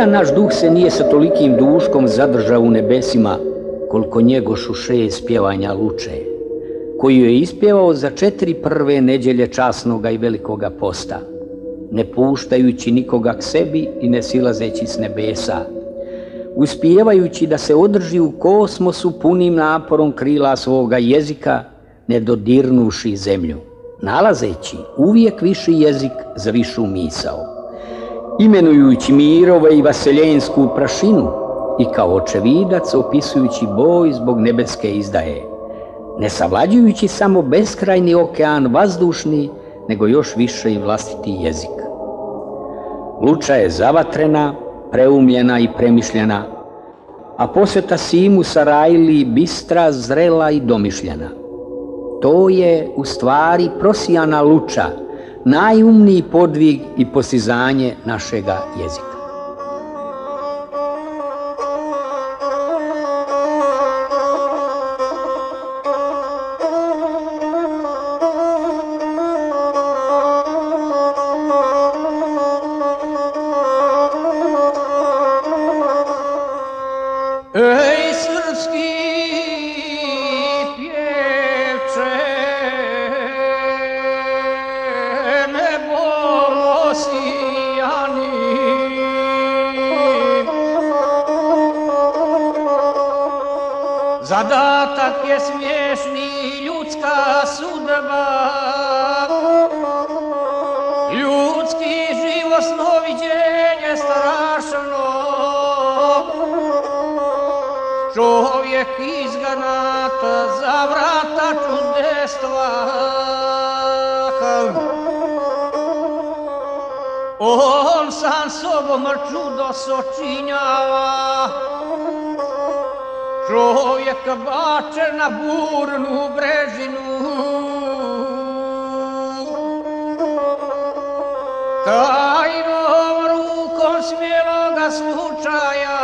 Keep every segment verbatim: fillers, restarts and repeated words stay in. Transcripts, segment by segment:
Nijedan naš duh se nije sa tolikim duškom zadržao u nebesima koliko njegošu šest pjevanja Luče, koju je ispjevao za četiri prve nedjelje časnoga i velikoga posta, ne puštajući nikoga k sebi i ne silazeći s nebesa, uspijevajući da se održi u kosmosu punim naporom krila svoga jezika, ne dodirnuši zemlju, nalazeći uvijek viši jezik za višu misao, imenujući mirove i vaseljensku prašinu i kao očevidac opisujući boj zbog nebeske izdaje, ne savlađujući samo beskrajni okean vazdušni, nego još više i vlastiti jezik. Luča je zavatrena, preumljena i premišljena, a posjeta Simu Sarajli bistra, zrela i domišljena. To je u stvari prosijana Luča, najumniji podvig i postizanje našega jezika. Ej, srpski pjevče, nebo osijani, zadatak je smiješni, ljudska sudba, ljudski život, snoviđenje strašno. Čovjek izganata za vrata čudestva, on sam sobom čudo sočinjava. Čovjek bačen na burnu brežinu, tajnom rukom smjeloga slučaja,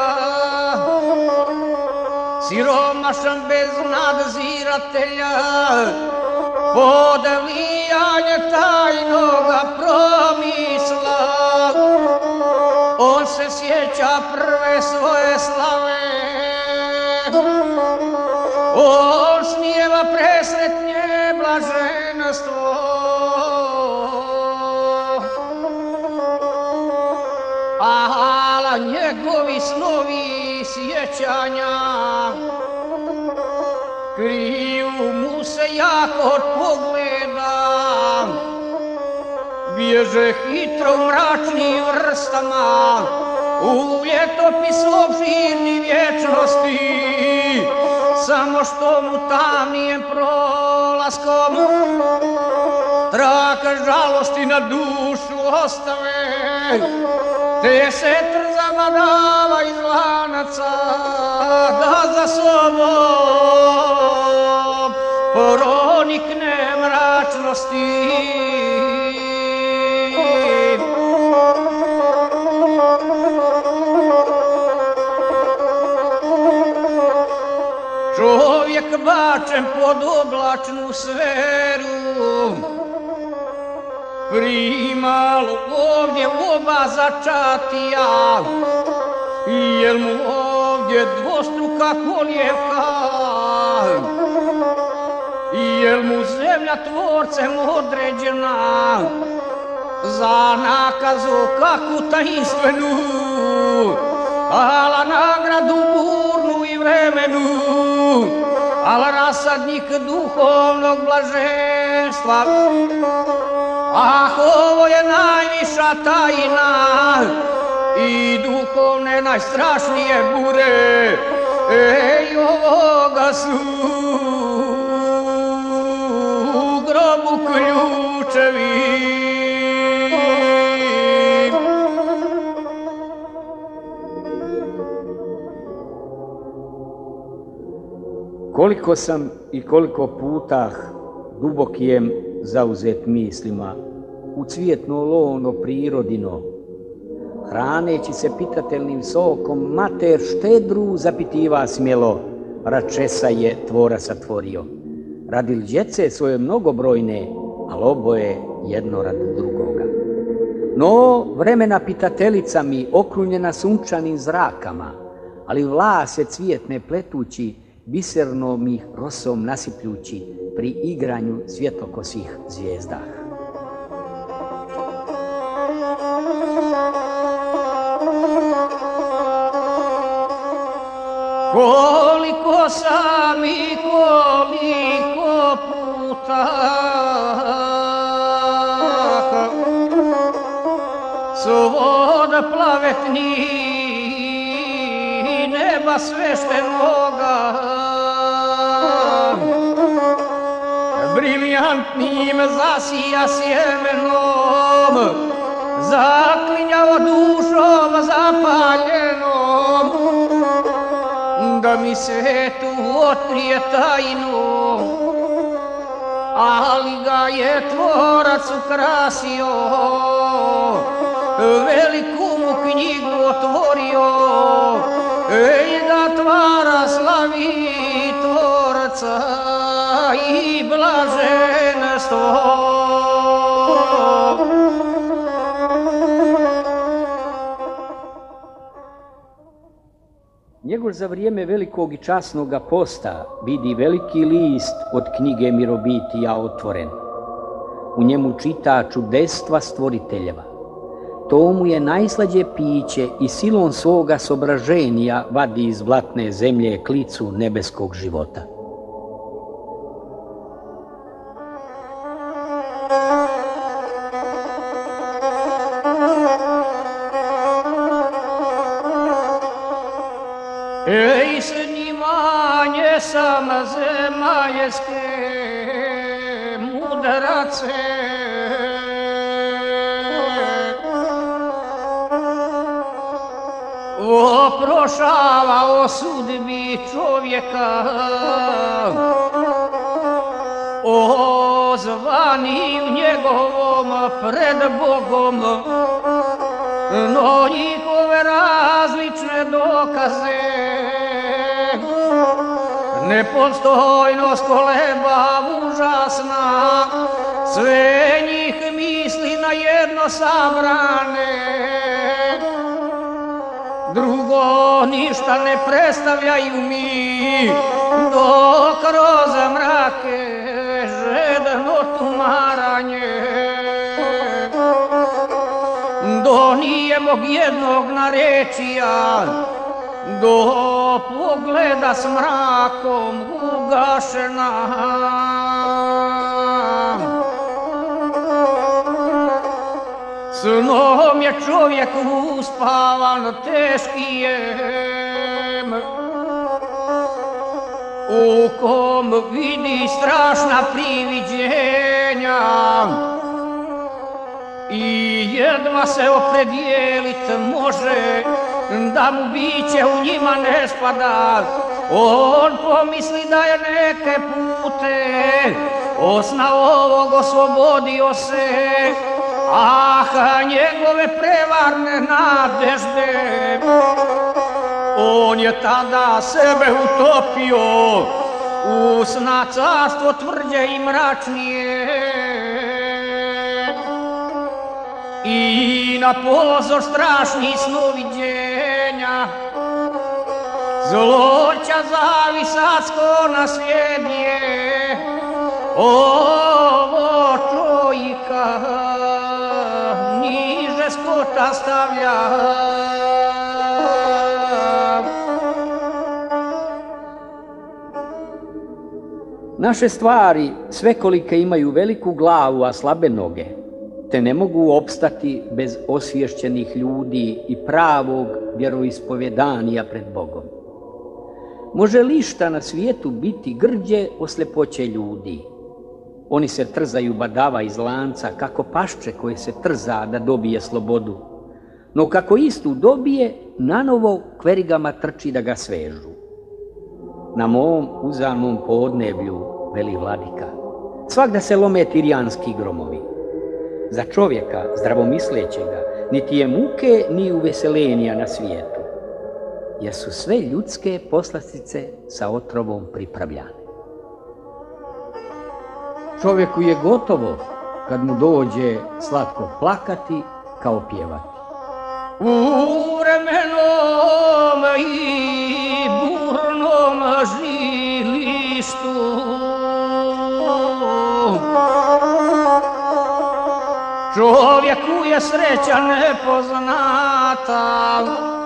siromašan bez nadziratelja, podavijanje tajnoga promisla. On se sjeća prve svoje slave, on snijeva presretnje blaženstvo. Ala njegovi snovi sjećanja kriju mu se jako od pogleda, bježe hitro u mračnim vrstama, u ljetopis opširni vječnosti, samo što mu tamnijem prolaskom traka žalosti na dušu ostave, te se trzama dava iz lanaca da za sobom pronikne mračnosti. Čovjek bačen pod oblačnu sferu, primalo ovdje oba začatija, jel mu ovdje dvostruka kolijevka, jel mu zemlja tvorcem određena za nakazu kakvu tajinstvenu, ala nagradu burnu i vremenu, ala rasadnik duhovnog blaženstva. Ah, ovo je najviša tajna i duhovne najstrašnije bure, ej, ovoga su u grobu ključevi. Koliko sam i koliko putah dubokijem zauzet mislima u cvijetno lono prirodino, hraneći se pitatelnim sokom, mater štedru zapitiva smjelo, račesa je tvorac satvorio. Radi djece svoje mnogobrojne, ali oboje jedno radi drugoga. No, vremena pitateljica mi okrunjena sunčanim zrakama, ali vlase cvijetne pletući, bisernom ih rosom nasipljući pri igranju svjetlokosih zvijezda. Koliko sam i koliko puta svod plavetni neba sveštenoga briljantnim zasija sjemenom zaklinjao dušom zapaljenom da mi se tu otkrije tajnu, ali ga je tvorac ukrasio, veliku mu knjigu otvorio, i da tvara slavi tvorca i blaženstvo. Njegož za vrijeme velikog i časnoga posta vidi veliki list od knjige Mirobitija otvoren. U njemu čita čudestva stvoriteljeva. To mu je najslađe piće i silom svoga sobraženja vadi iz blatne zemlje klicu nebeskog života. Ej, snimanje sam zemaljske mudrace, oprošava o sudbi čovjeka, o zvanju njegovom pred Bogom, no njihove različne dokaze, nepostojnost koleba užasna, sve njih misli na jedno sabrane, drugo ništa ne predstavljaju mi, dok kroz mrake žedno tumaranje, do nijemog jednog narečija, do pogleda s mrakom ugašena. Snom je čovjek uspavan teškijem, u kom vidi strašna priviđenja i jedva se opredijelit može da mu biće u njima ne spada. On pomisli da je neke pute osna ovog oslobodio se, ah, njegove prevarne nadežde, on je tada sebe utopio u sna carstvo tvrđe i mračnije i na pozor strašnih snoviđenja zloća zavisatsko nasljednje ovo čovjeka niže skota stavlja. Naše stvari svekolike imaju veliku glavu, a slabe noge, te ne mogu opstati bez osvješćenih ljudi i pravog vjeroispovjedanija pred Bogom. Može li išta na svijetu biti grđe od sljepoće ljudi? Oni se trzaju badava iz lanca kako pašče koje se trza da dobije slobodu. No kako istu dobije, nanovo kverigama trči da ga svežu. Na mom uzanom podneblju, veli vladika, svagda se lome tirijanski gromovi. Za čovjeka zdravomislećega niti je muke ni uveselenija na svijetu, jer su sve ljudske poslastice sa otrovom pripravljane. Čovjeku je gotovo kad mu dođe slatko plakati kao pjevati. U vremenom i burnom žilištu čovjeku je sreća nepoznata,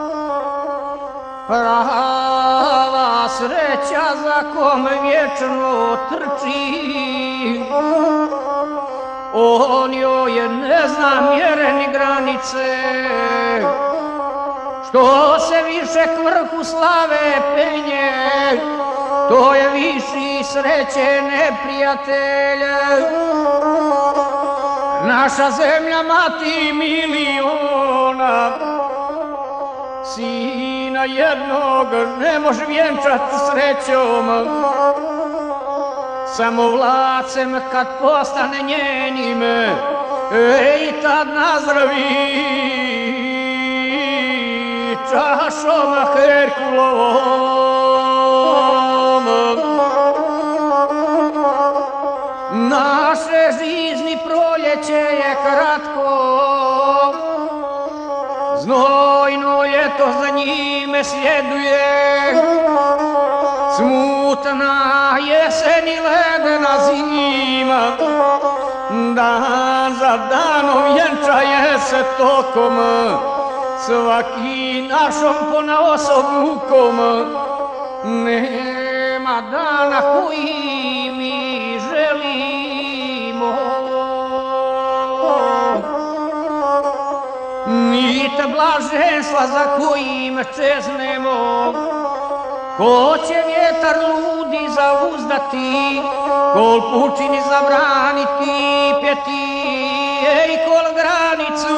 prava sreća za kom vječno trči. On joj ne zna mjere ni granice, što se više k vrhu slave penje, to je viši sreće neprijatelje. Naša zemlja mati miliona, sina jednog ne može vjenčat srećom, samo vlacem kad postane njenim, ej tad nazdravi čašom Herkulovom. Naše žizni proljeće je kratko, znojno ljeto za njime sljeduje, smutna jesen i ledena zima, dan za danom vjenčaje se tokom, svaki našom ponaosob mukom. Nema dana koji mi želimo, nit blaženstva za kojim čeznemo. Ko će vjetar ludi zauzdati, kol pučini zabraniti pjeti, ej kol granicu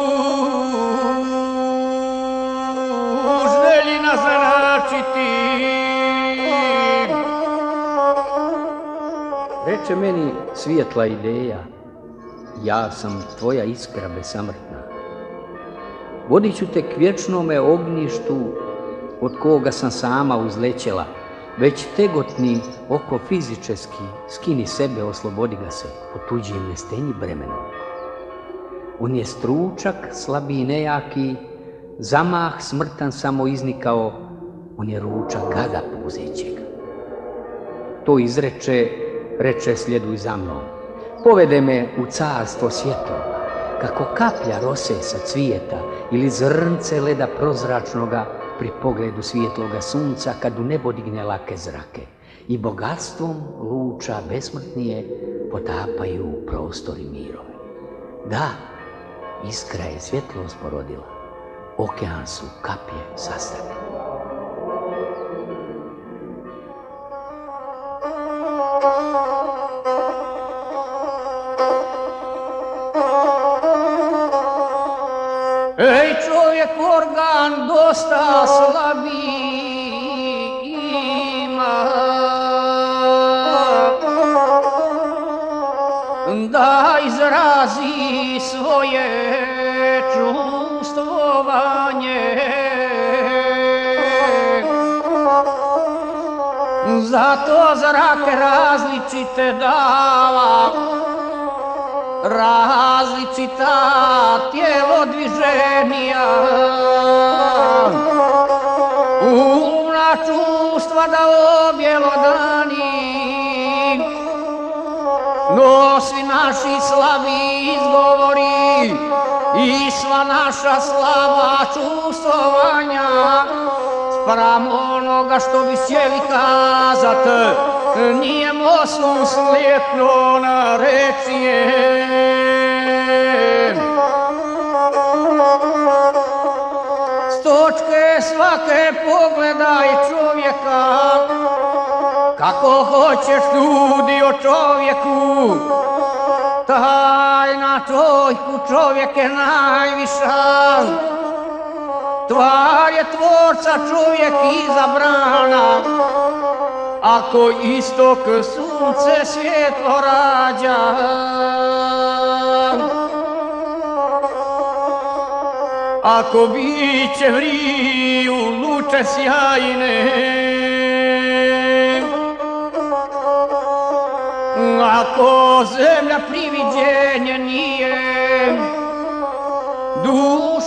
želji naznačiti. Reče meni svijetla ideja, ja sam tvoja iskra besamrtna. Vodit ću te k vječnome ognjištu od koga sam sama uzlećela, već tegotni oko fizičeski, skini sebe, oslobodi ga se, po tuđim ne stenji bremenom. On je stručak, slabiji i nejaki, zamah smrtan samo iznikao, on je ručak gada puzećeg. To izreče, reče sljeduj za mnom, povede me u carstvo svjetova, kako kaplja rose sa cvijeta ili zrnce leda prozračnoga pri pogledu svijetloga sunca kad u nebo digne lake zrake i bogatstvom luča besmrtnije potapaju prostor i mirove. Da, iskra je svjetlost porodila, okean su kaplje sastavili. Ej čovjek organ dosta slabi ima, da izrazi svoje čustvovanje. Zato zrake različite dava, različita tijelo dviženija, umna čustva da objelodani, no svi naši slabi izgovori i sva naša slaba čustvovanja spram onoga što bi htjeli kazat, nije mostom slijetno narečje. S točke svake pogledaj čovjeka, kako hoćeš sudi o čovjeku, taj na čovjeku čovjek je najviša. Tvar je tvorca čovjek izabrana, ako istok sunce svjetlo rađa. Ako biće vriju luče sjajne, ako zemlja priviđenje nije,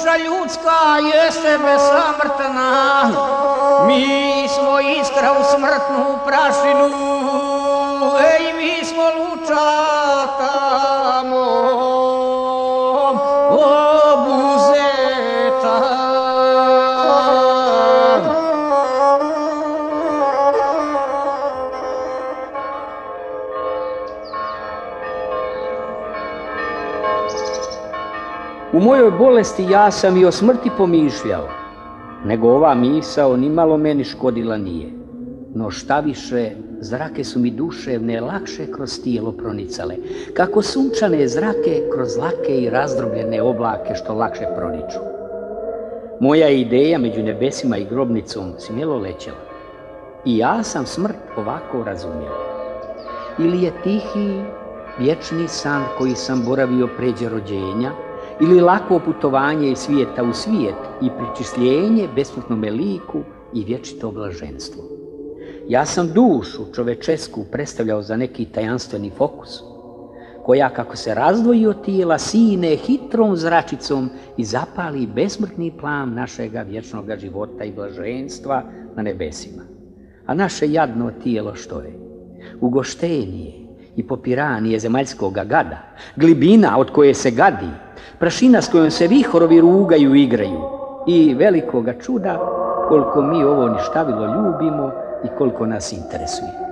duša ljudska jeste besamrtna, mi smo iskra u smrtnu prašinu, ej, mi smo lučata mom obuzeta. U mojoj bolesti ja sam i o smrti pomišljao, nego ova misao nimalo meni škodila nije. No šta više, zrake su mi duševne lakše kroz tijelo pronicale, kako sunčane zrake kroz lake i razdrobljene oblake što lakše proniču. Moja ideja među nebesima i grobnicom smjelo lećela. I ja sam smrt ovako razumio. Ili je tihi, vječni san koji sam boravio pređe rođenja, ili lako putovanje iz svijeta u svijet i pričisljenje besmrtnome liku i vječito blaženstvo. Ja sam dušu čovečesku predstavljao za neki tajanstveni fokus, koja kako se razdvoji od tijela sine hitrom zračicom i zapali besmrtni plan našega vječnoga života i blaženstva na nebesima. A naše jadno tijelo što je? Ugoštenije i popiranije zemaljskoga gada, glibina od koje se gadi, prašina s kojom se vihorovi rugaju i igraju i velikoga čuda koliko mi ovo ništavilo ljubimo i koliko nas interesuje.